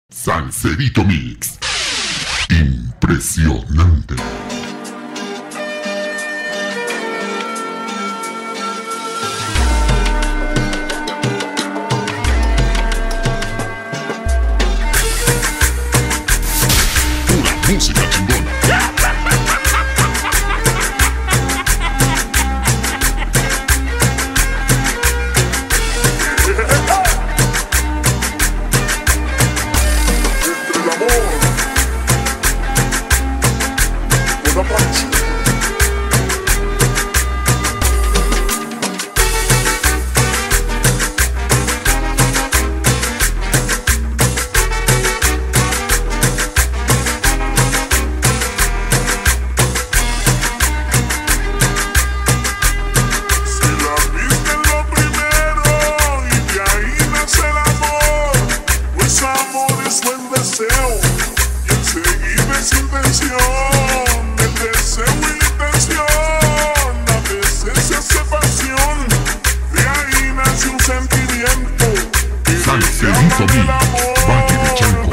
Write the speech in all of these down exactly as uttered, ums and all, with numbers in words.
Salserito Mix. Impresionante. Pura música chingona. Salserito Mix, Valle de Chanco.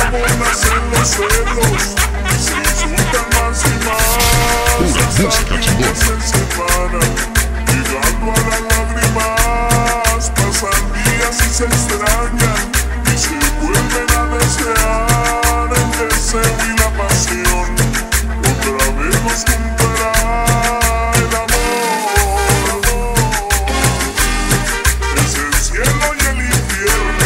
Pura música chingona. Llegando a las lágrimas, pasan días y se extrañan y se vuelven a desear. El deseo y la pasión otra vez nos juntará. El amor es el cielo y el infierno.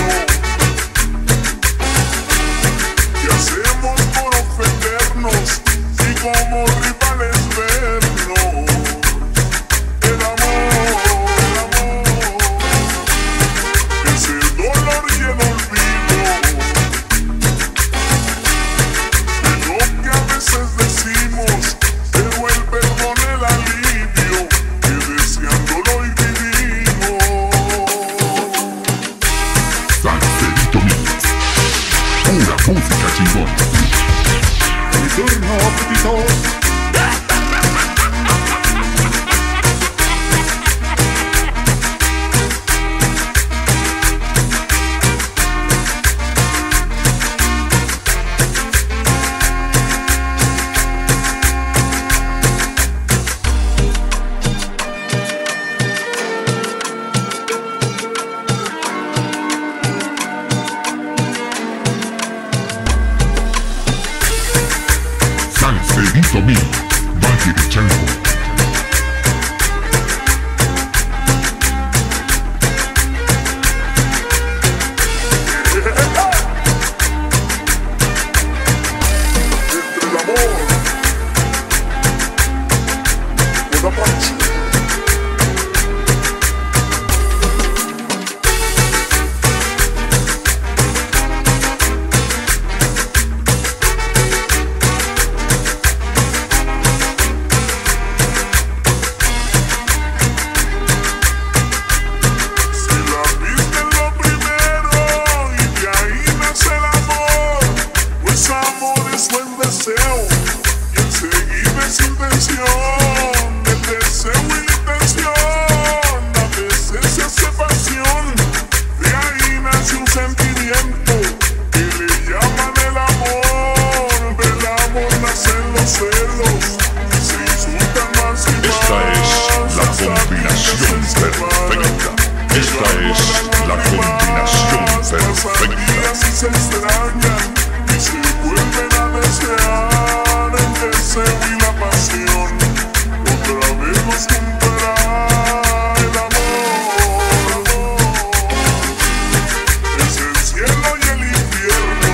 ¿Qué hacemos por ofendernos y como rivales vernos? El amor, el amor es el dolor y el olvido de lo que a veces decimos, pero el perdón, el alivio que deseándolo hoy vivimos. Salserito Mix. Pura música chingona. Mi turno, apetitos. Salserito Mix, Valle de Chanco. Entre el amor y la pasión. Si la viste en lo primero y de ahí nace el amor, pues amor es buen deseo y enseguida es intención. El deseo y la intención a veces se hace pasión. De ahí nace un sentimiento que le llaman el amor. Del amor nacen los celos y se insultan más y más. Esta es la combinación perfecta. Esta es la combinación perfecta. Y se extrañan y se vuelven a desear. El deseo y la pasión otra vez nos juntará. El amor es el cielo y el infierno.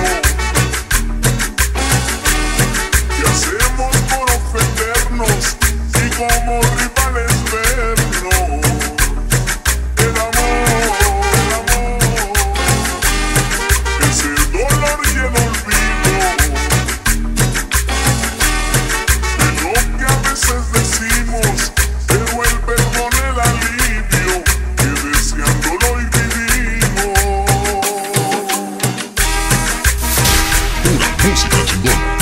¿Qué hacemos por ofendernos y como rivales vernos? El amor, el amor es el dolor y el olvido de lo que a veces decimos, pero el perdón, el alivio que deseándolo hoy vivimos. Pura música chingona.